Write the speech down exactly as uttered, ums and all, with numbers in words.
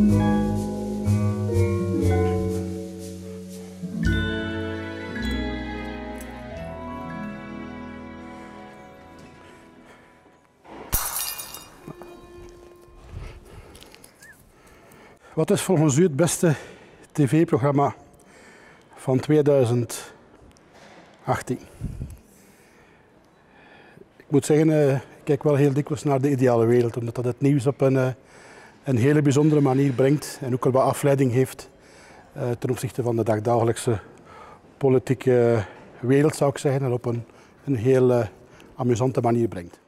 Wat is volgens u het beste tv-programma van tweeduizend achttien? Ik moet zeggen, uh, ik kijk wel heel dikwijls naar De Ideale Wereld, omdat dat het nieuws op een, uh, een hele bijzondere manier brengt en ook wel wat afleiding heeft uh, ten opzichte van de dagdagelijkse politieke wereld, zou ik zeggen, en op een, een heel uh, amusante manier brengt.